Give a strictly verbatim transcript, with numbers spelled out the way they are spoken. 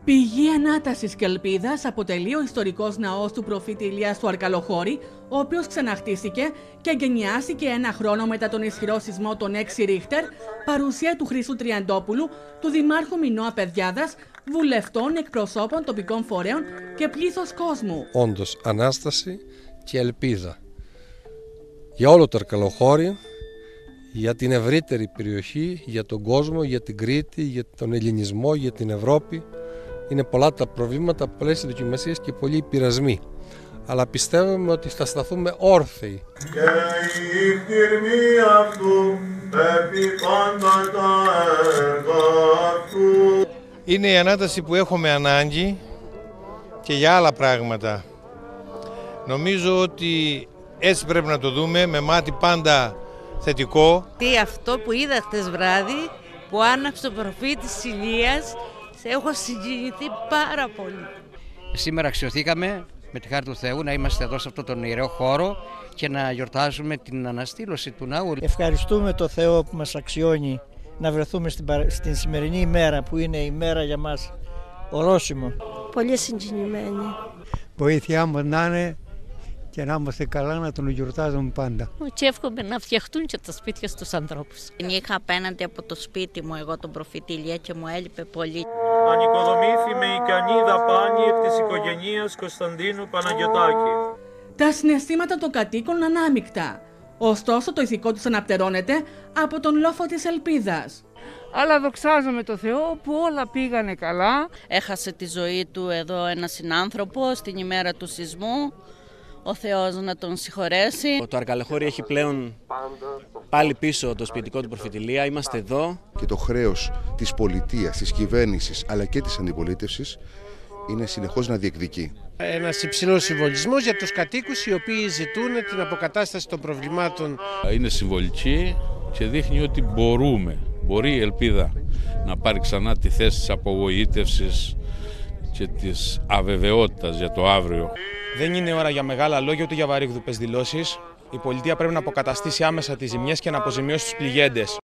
Πηγή ανάτασης και ελπίδας αποτελεί ο ιστορικός ναός του προφήτη Ηλία του Αρκαλοχώρη, ο οποίος ξαναχτίστηκε και εγκαινιάστηκε ένα χρόνο μετά τον ισχυρό σεισμό των έξι Ρίχτερ, παρουσία του Χρήστου Τριαντόπουλου, του Δημάρχου Μινώα Παιδιάδας, βουλευτών, εκπροσώπων τοπικών φορέων και πλήθος κόσμου. Όντως, ανάσταση και ελπίδα για όλο το Αρκαλοχώρι, για την ευρύτερη περιοχή, για τον κόσμο, για την Κρήτη, για τον ελληνισμό, για την Ευρώπη. Είναι πολλά τα προβλήματα, πολλές οι δοκιμασίες και πολλοί οι πειρασμοί. Αλλά πιστεύουμε ότι θα σταθούμε όρθιοι. Και η χτυρμή αυτού πέφτει πάντα τα έργα του. Είναι η ανάταση που έχουμε ανάγκη και για άλλα πράγματα. Νομίζω ότι έτσι πρέπει να το δούμε, με μάτι πάντα θετικό. Τι αυτό που είδα χτες βράδυ, που άναψε ο προφήτης Ηλίας, έχω συγκινηθεί πάρα πολύ. Σήμερα αξιωθήκαμε με τη χάρη του Θεού να είμαστε εδώ σε αυτόν τον ιερό χώρο και να γιορτάζουμε την αναστήλωση του ναού. Ευχαριστούμε το Θεό που μας αξιώνει να βρεθούμε στην, στην σημερινή ημέρα που είναι η μέρα για μας ορόσημο. Πολύ συγκινημένοι. Βοήθειά μας να είναι και να είμαστε καλά, να τον γιορτάζουμε πάντα. Και εύχομαι να φτιαχτούν και τα σπίτια στους ανθρώπους. Είχα απέναντι από το σπίτι μου εγώ τον προφήτη Ηλία και μου έλειπε πολύ. Ανοικοδομήθη με ικανή δαπάνη εκ της οικογένειας Κωνσταντίνου Παναγιωτάκη. Τα συναισθήματα των κατοίκων ανάμεικτα. Ωστόσο το ηθικό τους αναπτερώνεται από τον λόφο της ελπίδας. Αλλά δοξάζομαι το Θεό που όλα πήγανε καλά. Έχασε τη ζωή του εδώ ένα συνάνθρωπο στην ημέρα του σεισμού. Ο Θεός να τον συγχωρέσει. Το Αρκαλοχώρι έχει πλέον πάλι πίσω το σπιτικό του προφήτη Ηλία. Είμαστε εδώ. Και το χρέος της πολιτείας, της κυβέρνησης αλλά και της αντιπολίτευσης είναι συνεχώς να διεκδικεί. Ένας υψηλός συμβολισμός για τους κατοίκους οι οποίοι ζητούν την αποκατάσταση των προβλημάτων. Είναι συμβολική και δείχνει ότι μπορούμε, μπορεί η ελπίδα να πάρει ξανά τη θέση της απογοήτευσης και της αβεβαιότητας για το αύριο. Δεν είναι ώρα για μεγάλα λόγια ούτε για βαρύγδουπες δηλώσεις. Η πολιτεία πρέπει να αποκαταστήσει άμεσα τις ζημιές και να αποζημιώσει τους πληγέντες.